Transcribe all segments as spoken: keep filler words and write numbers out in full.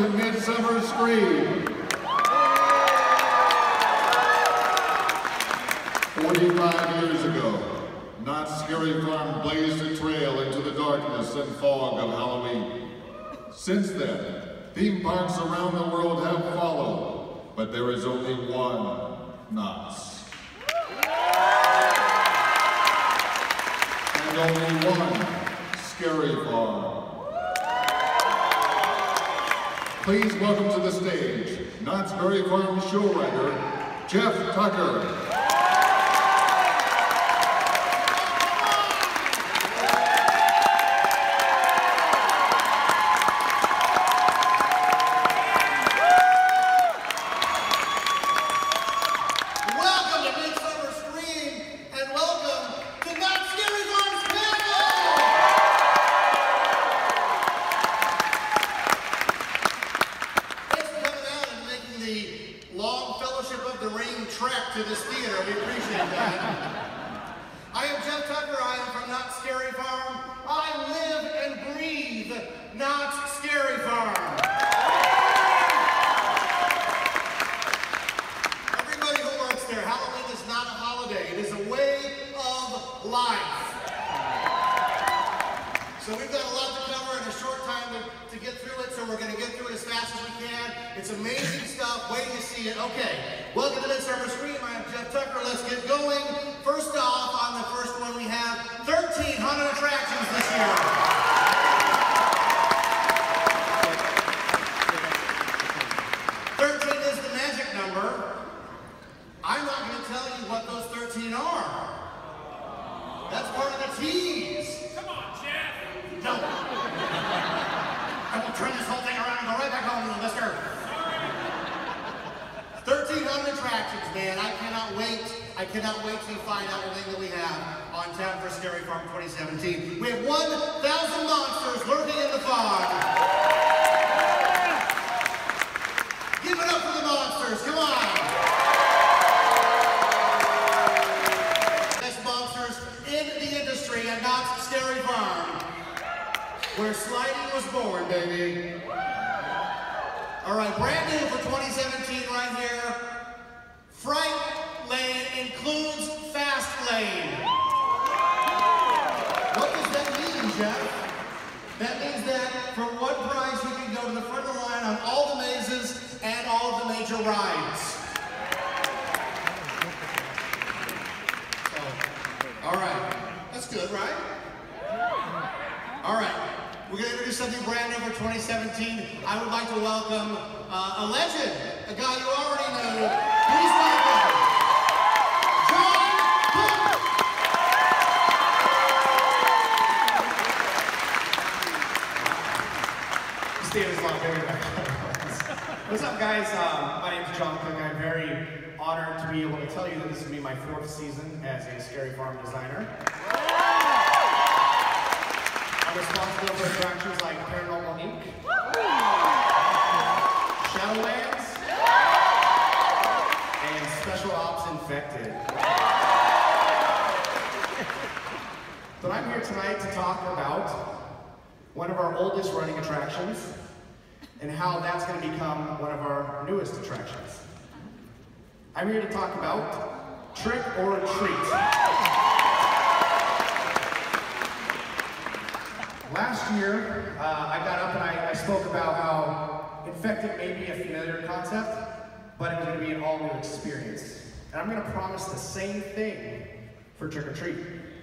to Midsummer Scream. forty-five years ago, Knott's Scary Farm blazed a trail into the darkness and fog of Halloween. Since then, theme parks around the world have followed, but there is only one Knott's. And only one Scary Farm. Please welcome to the stage, Knott's Scary Farm show writer, Jeff Tucker. To this theater, we appreciate that. I am Jeff Tucker, I am from Knott Scary Farm. I live and breathe Knott Scary Farm. Everybody who works there, Halloween is not a holiday, it is a way of life. So we've got a lot to cover in a short time to, to get through it, so we're going to get through it as fast as we can. It's amazing stuff, wait till you see it. Okay, welcome to Midsummer Scream. I am Jeff Tucker, let's get going. First off, on the first one we have thirteen haunted attractions this year. thirteen is the magic number. I'm not going to tell you what those thirteen are. That's part of the tease. Come on, Jeff. No. I will turn this whole thing around and go right back home, little mister. thirteen hundred attractions, man. I cannot wait. I cannot wait to find out everything that we have on tap for Scary Farm twenty seventeen. We have one thousand monsters lurking in the fog. Give it up for the monsters. Come on. Best monsters in the industry at Knott's Scary Farm, where sliding was born, baby. All right, brand new for twenty seventeen right here. Fright Lane includes Fast Lane. What does that mean, Jeff? That means that for one price you can go to the front of the line on all the mazes and all of the major rides. So, all right, that's good, right? All right. We're going to introduce something brand new for twenty seventeen. I would like to welcome uh, a legend, a guy you already know. Please welcome John Cook. This theater's a lot bigger than I What's up, guys? Um, my name is John Cook. I'm very honored to be able to tell you that this will be my fourth season as a Scary Farm designer. I'm responsible for attractions like Paranormal Incorporated, Shadowlands, and Special Ops Infected. But I'm here tonight to talk about one of our oldest running attractions and how that's going to become one of our newest attractions. I'm here to talk about Trick or Treat. Last year, uh, I got up and I, I spoke about how Infected may be a familiar concept, but it was going to be an all-new experience. And I'm going to promise the same thing for Trick or Treat.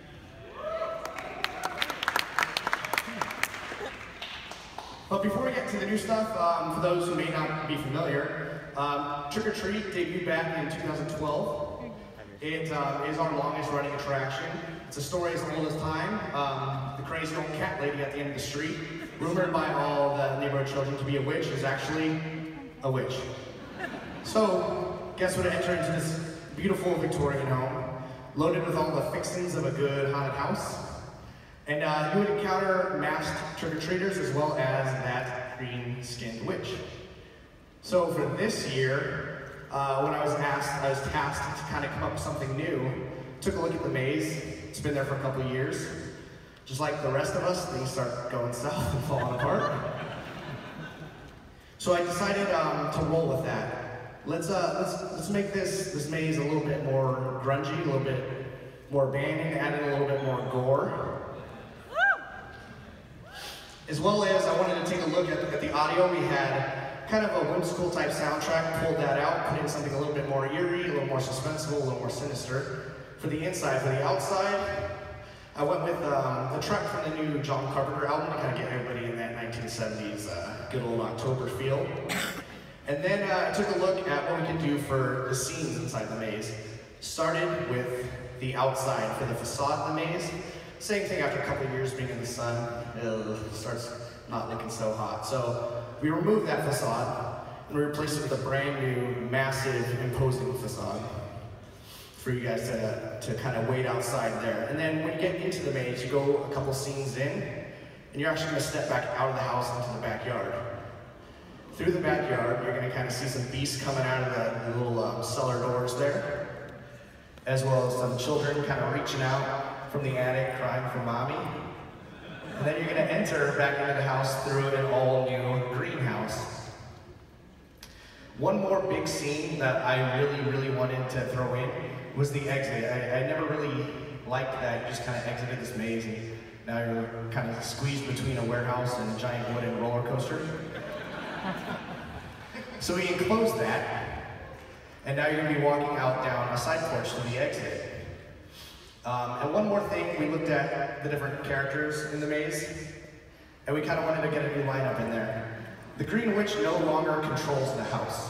But before we get to the new stuff, um, for those who may not be familiar, um, Trick or Treat debuted back in two thousand twelve. It uh, is our longest running attraction. It's a story as old as time. Um, the crazy old cat lady at the end of the street, rumored by all the neighborhood children to be a witch, is actually a witch. So, guess what? Enter into this beautiful Victorian home, loaded with all the fixings of a good haunted house. And uh, you would encounter masked trick-or-treaters as well as that green-skinned witch. So for this year, uh, when I was asked, I was tasked to kind of come up with something new. Took a look at the maze. It's been there for a couple of years. Just like the rest of us, things start going south and falling apart. So I decided um, to roll with that. Let's uh, let's let's make this this maze a little bit more grungy, a little bit more abandoned, add in a little bit more gore. As well as I wanted to take a look at, at the audio. We had kind of a whimsical type soundtrack, pulled that out, put in something a little bit more eerie, a little more suspenseful, a little more sinister. For the inside, for the outside, I went with um, the track from the new John Carpenter album to kind of get everybody in that nineteen seventies uh, good old October feel. And then uh, I took a look at what we could do for the scenes inside the maze. Started with the outside for the facade of the maze. Same thing after a couple of years being in the sun, it starts not looking so hot. So we removed that facade and we replaced it with a brand new, massive, imposing facade for you guys to, to kind of wait outside there. And then when you get into the maze, you go a couple scenes in, and you're actually gonna step back out of the house into the backyard. Through the backyard, you're gonna kind of see some beasts coming out of the, the little um, cellar doors there, as well as some children kind of reaching out from the attic, crying for mommy. And then you're gonna enter back into the house through an all-new greenhouse. One more big scene that I really, really wanted to throw in was the exit. I, I never really liked that you just kind of exited this maze and now you're kind of squeezed between a warehouse and a giant wooden roller coaster. So we enclosed that, and now you're gonna be walking out down a side porch to the exit. Um, and one more thing, we looked at the different characters in the maze, and we kind of wanted to get a new lineup in there. The Green Witch no longer controls the house.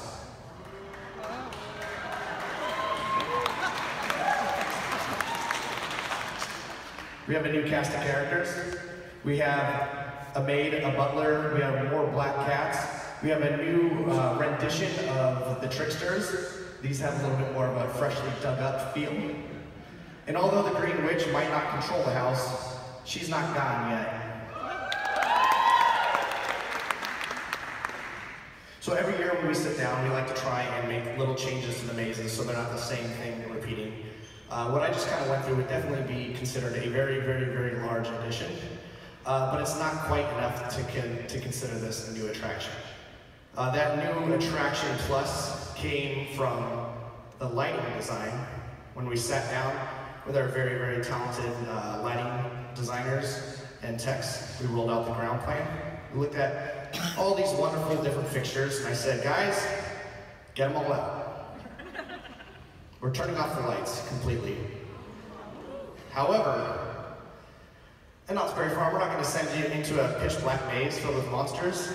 We have a new cast of characters. We have a maid, a butler, we have more black cats. We have a new uh, rendition of the Tricksters. These have a little bit more of a freshly dug up feel. And although the Green Witch might not control the house, she's not gone yet. So every year when we sit down, we like to try and make little changes to the mazes so they're not the same thing repeating. Uh, what I just kind of went through would definitely be considered a very, very, very large addition, uh, but it's not quite enough to, con to consider this a new attraction. Uh, that new attraction plus came from the lighting design. When we sat down with our very, very talented uh, lighting designers and techs, we rolled out the ground plan. We looked at all these wonderful different fixtures, and I said, guys, get them all out. We're turning off the lights completely. However, and not very far, we're not going to send you into a pitch black maze filled with monsters.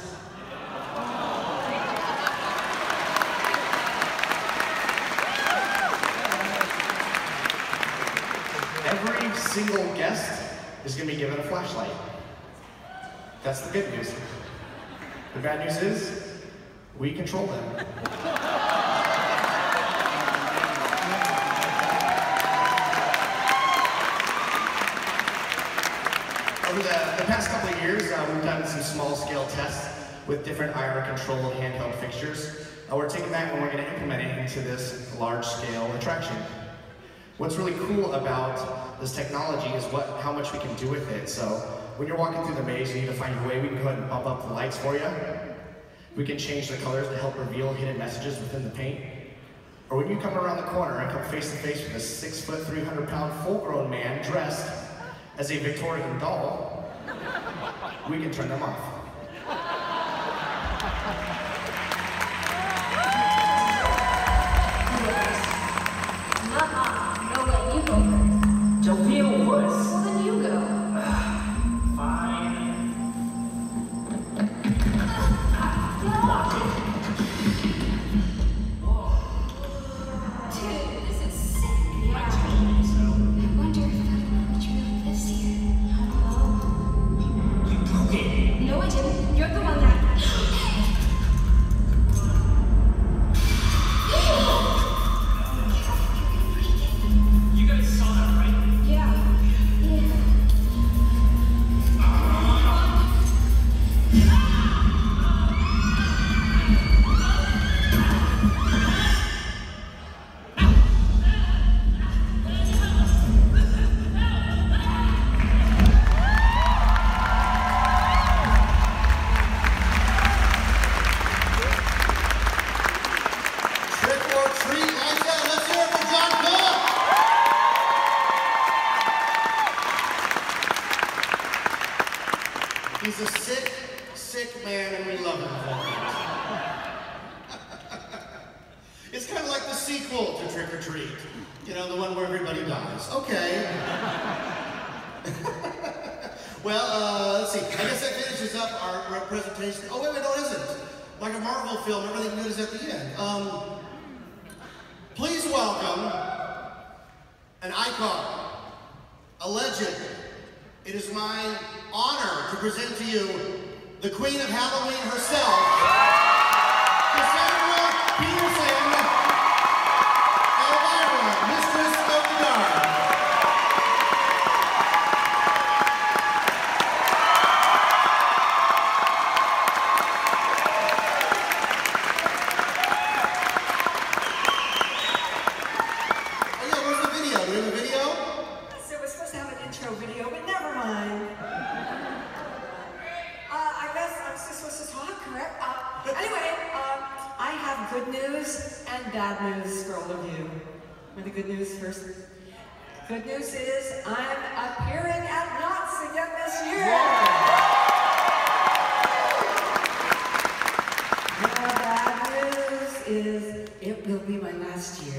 Every single guest is going to be given a flashlight. That's the good news. The bad news is, we control them. Over the, the past couple of years, uh, we've done some small-scale tests with different I R-controlled handheld fixtures. Uh, we're taking that and we're going to implement it into this large-scale attraction. What's really cool about this technology is what, how much we can do with it. So when you're walking through the maze, you need to find your way. We can go ahead and bump up the lights for you. We can change the colors to help reveal hidden messages within the paint. Or when you come around the corner and come face to face with a six foot, three hundred pound full-grown man dressed as a Victorian doll, we can turn them off. Don't feel worse. Well, then you go. Fine. Watch it. Dude, this is sick. I told you so. I wonder if that witch really lives here. I don't know. You broke it. No, I or treat. You know, the one where everybody dies. Okay. Well, uh, let's see. I guess that finishes up our, our presentation. Oh, wait, wait, no, it isn't. Like a Marvel film, everything good is at the end. Um, please welcome an icon, a legend. It is my honor to present to you the Queen of Halloween herself, Peterson, Elvira, Mistress of the Dark. Oh yeah, where's the video? Do we have a video? So we're supposed to have an intro video, but never mind. Uh, I guess I'm still supposed to talk, correct? Uh, anyway, uh, I have good news and bad news for all of you. Want the good news first? Good news is I'm appearing at Knott's again this year. The bad news is it will be my last year.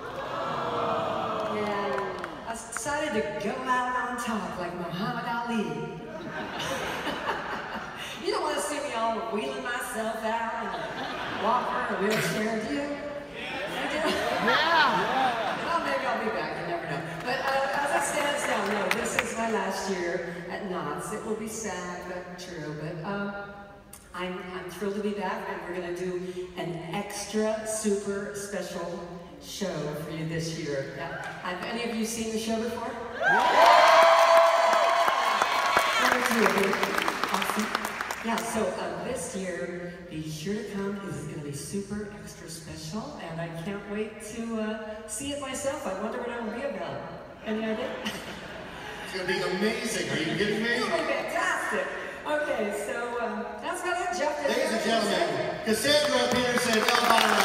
And I decided to go out on top like Muhammad Ali. You don't want to see me all wheeling myself out in a walker or a wheelchair, do you? You do? Yeah. Well, maybe I'll be back, you never know. But uh, as it stands now, no, this is my last year at Knott's. It will be sad, but true. But um, I'm, I'm thrilled to be back, and we're going to do an extra super special show for you this year. Now, have any of you seen the show before? One or two of you. Awesome. Yeah, so uh, this year, be sure to come. This is going to be super extra special, and I can't wait to uh, see it myself. I wonder what it will be about. Any idea? It's going to be amazing. Are you kidding me? It'll be fantastic. Okay, so um, that's about it, Jeff. Ladies and gentlemen, Cassandra Peterson, Elvira.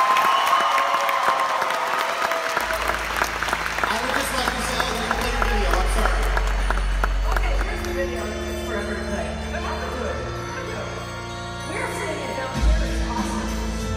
I would just like to say, oh, you play the video. I'm sorry. Okay, here's the video. It's forever to play. But how to do it? How to do it? We're seeing it down here. It's awesome.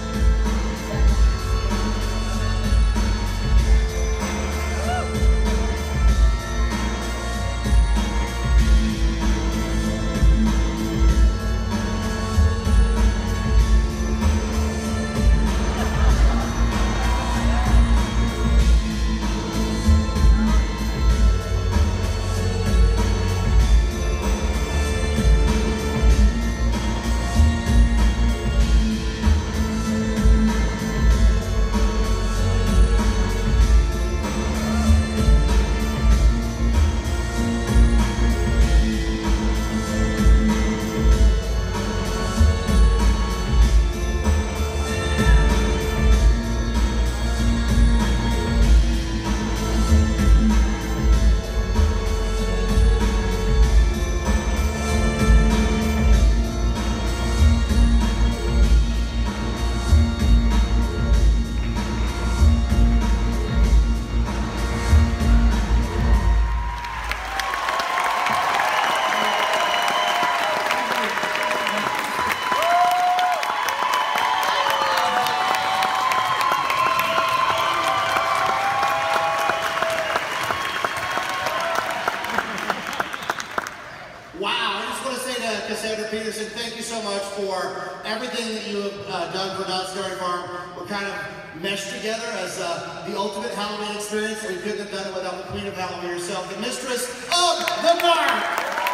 Cassandra Peterson, thank you so much for everything that you have uh, done for Knott's Scary Farm. We're kind of meshed together as uh, the ultimate Halloween experience, and we couldn't have done it without the Queen of Halloween herself, the Mistress of the Dark.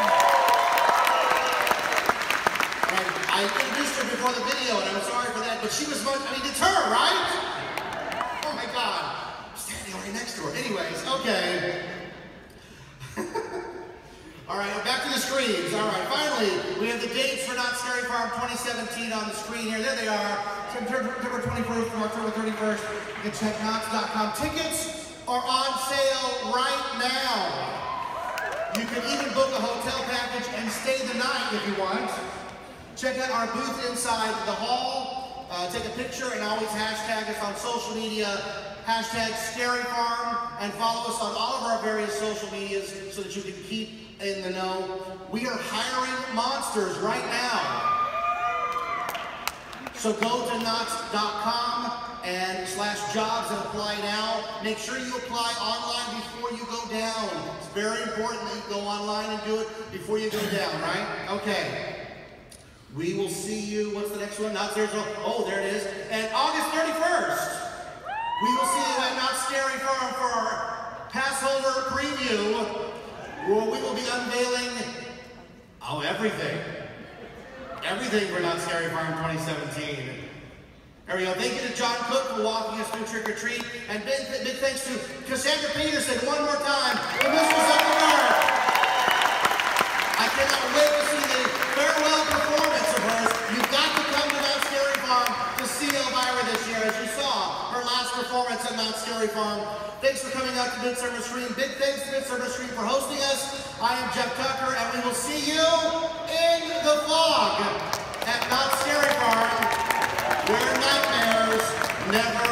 And I introduced her before the video, and I'm sorry for that, but she was much, I mean, it's her, right? Oh my God, I'm standing right next to her. Anyways, okay. All right, back to the screens. All right, finally, we have the dates for Knott's Scary Farm twenty seventeen on the screen here. There they are. September twenty-first through October thirty-first. You can check knotts dot com. Tickets are on sale right now. You can even book a hotel package and stay the night if you want. Check out our booth inside the hall. Uh, take a picture and always hashtag us on social media. Hashtag Scary Farm, and follow us on all of our various social medias so that you can keep in the know. We are hiring monsters right now. So So go to knott dot com and slash jobs and apply now. Make sure you apply online before you go down. It's very important that you go online and do it before you go down, right? Okay. We will see you, what's the next one? Knott's Scary Farm. Oh, there it is. And August thirty-first, we will see you at Knott's Scary Farm for our pass holder preview, where we will be unveiling, oh, everything. Everything for Knott's Scary Farm twenty seventeen. There we go. Thank you to John Cook for walking us through Trick or Treat. And big, big thanks to Cassandra Peterson one more time for Mistress of the Dark. I cannot wait to see the farewell performance of hers. You've got to come to Knott's Scary Farm to see Elvira this year, as you saw her last performance at Knott's Scary Farm. Thanks for coming out to Midsummer Scream. Big thanks to Midsummer Scream for hosting us. I am Jeff Tucker, and we will see you in the fog at Knott's Scary Farm, where nightmares never